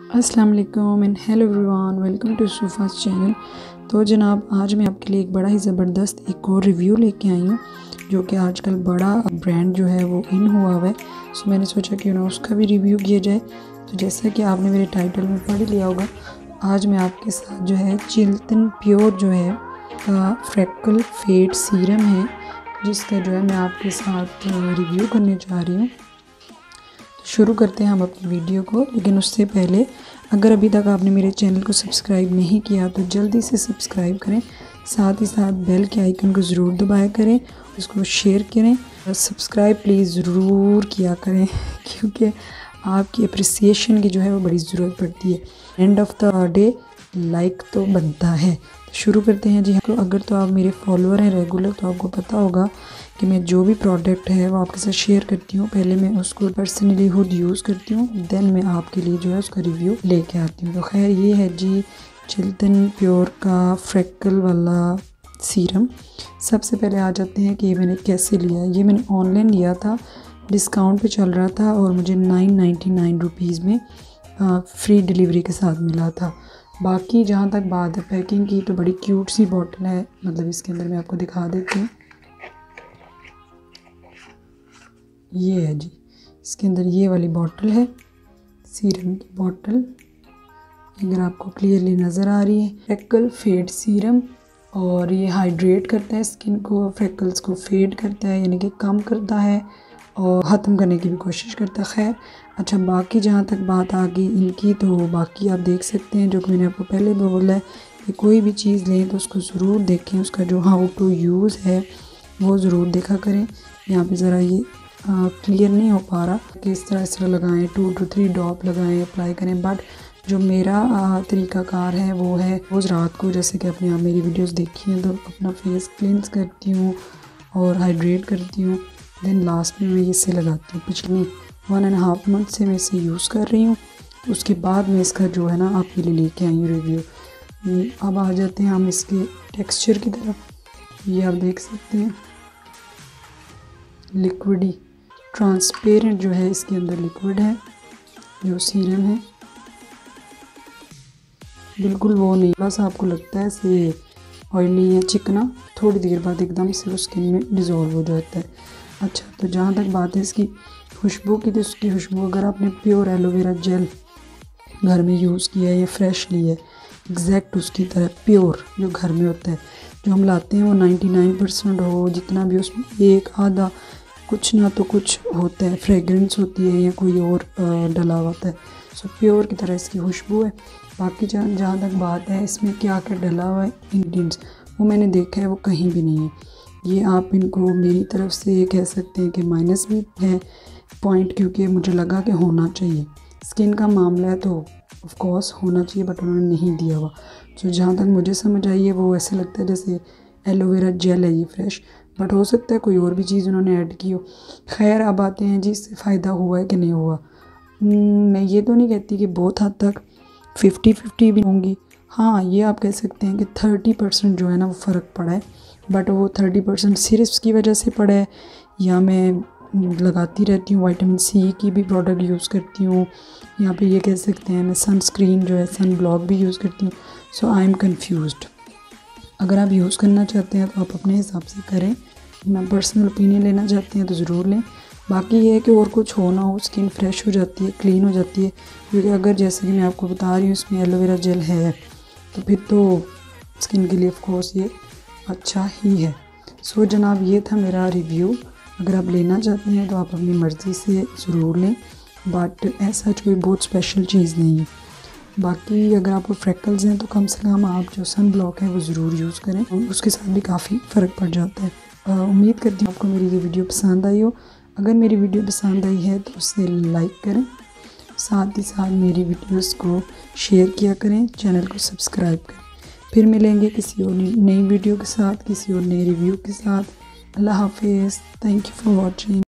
अस्सलाम वालेकुम and hello everyone, welcome to सूफास चैनल। तो जनाब, आज मैं आपके लिए एक बड़ा ही ज़बरदस्त एक और रिव्यू लेके आई हूँ, जो कि आजकल बड़ा ब्रांड जो है वो इन हुआ हुआ है। सो मैंने सोचा कि उसका भी रिव्यू किया जाए। तो जैसा कि आपने मेरे टाइटल में पढ़ लिया होगा, आज मैं आपके साथ जो है चिल्तन प्योर जो है का फ्रेकल फेड सीरम है, जिसका जो है मैं आपके साथ रिव्यू करने जा रही हूँ। शुरू करते हैं हम अपनी वीडियो को, लेकिन उससे पहले अगर अभी तक आपने मेरे चैनल को सब्सक्राइब नहीं किया तो जल्दी से सब्सक्राइब करें, साथ ही साथ बेल के आइकन को ज़रूर दबाया करें, उसको शेयर करें और सब्सक्राइब प्लीज़ ज़रूर किया करें क्योंकि आपकी अप्रिसिएशन की जो है वो बड़ी ज़रूरत पड़ती है। End of the day like तो बनता है। तो शुरू करते हैं जी। तो अगर तो आप मेरे फॉलोअर हैं रेगुलर, तो आपको पता होगा कि मैं जो भी प्रोडक्ट है वो आपके साथ शेयर करती हूँ। पहले मैं उसको पर्सनली खुद यूज़ करती हूँ, देन मैं आपके लिए जो है उसका रिव्यू लेके आती हूँ। तो खैर ये है जी चिल्तन प्योर का फ्रेकल वाला सीरम। सबसे पहले आ जाते हैं कि ये मैंने कैसे लिया। ये मैंने ऑनलाइन लिया था, डिस्काउंट पे चल रहा था और मुझे 999 रुपीज़ में फ्री डिलीवरी के साथ मिला था। बाकी जहाँ तक बात है पैकिंग की, तो बड़ी क्यूट सी बॉटल है। मतलब इसके अंदर मैं आपको दिखा देती हूँ, ये है जी। इसके अंदर ये वाली बॉटल है, सीरम की बॉटल, अगर आपको क्लियरली नज़र आ रही है। फ्रेकल फेड सीरम, और ये हाइड्रेट करता है स्किन को, फ्रेकल्स को फेड करता है, यानी कि कम करता है और ख़त्म करने की भी कोशिश करता है। खैर अच्छा, बाकी जहाँ तक बात आ गई इनकी, तो बाकी आप देख सकते हैं, जो कि मैंने आपको पहले भी बोला है कि कोई भी चीज़ लें तो उसको ज़रूर देखें, उसका जो हाउ टू यूज़ है वो ज़रूर देखा करें। यहाँ पे ज़रा ये क्लियर नहीं हो पा रहा कि इस तरह लगाएं, 2 to 3 ड्रॉप लगाएं, अप्लाई करें। बट जो मेरा तरीक़ाकार है वो है रोज़ रात को, जैसे कि आपने आप मेरी वीडियोस देखी हैं, तो अपना फेस क्लींस करती हूँ और हाइड्रेट करती हूँ, देन लास्ट में मैं इसे लगाती हूँ। पिछले 1.5 मंथ से मैं इसे यूज़ कर रही हूँ। उसके बाद मैं इसका जो है ना आपके लिए लेके आई हूँ रिव्यू। अब आ जाते हैं हम इसके टेक्सचर की तरफ। ये आप देख सकते हैं लिक्विडी ट्रांसपेरेंट जो है इसके अंदर लिक्विड है, जो सीरम है बिल्कुल वो नहीं, बस आपको लगता है से ऑयली या चिकना, थोड़ी देर बाद एकदम से वो स्किन में डिज़ोल्व हो जाता है। अच्छा, तो जहाँ तक बात है इसकी खुशबू की, तो इसकी खुशबू अगर आपने प्योर एलोवेरा जेल घर में यूज़ किया है या फ्रेश ली है, एग्जैक्ट उसकी तरह प्योर जो घर में होता है, जो हम लाते हैं वो 99% हो, जितना भी उसमें एक आधा कुछ ना तो कुछ होता है, फ्रेगरेंस होती है या कोई और डला होता है। सो प्योर की तरह इसकी खुशबू है। बाकी जहाँ तक बात है इसमें क्या क्या डला हुआ है इंग्रेडिएंट्स, वो मैंने देखा है वो कहीं भी नहीं है। ये आप इनको मेरी तरफ से कह सकते हैं कि माइनस भी है पॉइंट, क्योंकि मुझे लगा कि होना चाहिए, स्किन का मामला है तो ऑफ कोर्स होना चाहिए, बट उन्होंने नहीं दिया हुआ। तो जहाँ तक मुझे समझ आई है वो ऐसे लगता है जैसे एलोवेरा जेल है ये फ्रेश, बट हो सकता है कोई और भी चीज़ उन्होंने ऐड की हो। खैर अब आते हैं जी इससे फ़ायदा हुआ है कि नहीं हुआ। मैं ये तो नहीं कहती कि बहुत हद तक 50-50 भी होंगी। हाँ, ये आप कह सकते हैं कि 30% जो है ना वो फ़र्क पड़ा है, बट वो 30% सिर्फ की वजह से पड़ा है, या मैं लगाती रहती हूँ विटामिन सी की भी प्रोडक्ट यूज़ करती हूँ, यहाँ पे ये कह सकते हैं मैं सनस्क्रीन जो है सन ब्लॉक भी यूज़ करती हूँ। So I am confused. अगर आप यूज़ करना चाहते हैं तो आप अपने हिसाब से करें, मैं पर्सनल ओपिनियन लेना चाहते हैं तो ज़रूर लें। बाकी ये है कि और कुछ हो ना हो, स्किन फ्रेश हो जाती है, क्लीन हो जाती है, क्योंकि अगर जैसे कि मैं आपको बता रही हूँ इसमें एलोवेरा जेल है, तो फिर तो स्किन के लिए ऑफ कोर्स ये अच्छा ही है। सो जनाब, ये था मेरा रिव्यू। अगर आप लेना चाहते हैं तो आप अपनी मर्ज़ी से ज़रूर लें, बट ऐसा कोई बहुत स्पेशल चीज़ नहीं है। बाकी अगर आपको फ्रेकल्स हैं तो कम से कम आप जो सन ब्लॉक है वो ज़रूर यूज़ करें, उसके साथ भी काफ़ी फ़र्क पड़ जाता है। उम्मीद करती हूँ आपको मेरी ये वीडियो पसंद आई हो। अगर मेरी वीडियो पसंद आई है तो उसे लाइक करें, साथ ही साथ मेरी वीडियोस को शेयर किया करें, चैनल को सब्सक्राइब करें। फिर मिलेंगे किसी और नई वीडियो के साथ, किसी और नए रिव्यू के साथ। अल्लाह हाफिज़। Thank you for watching.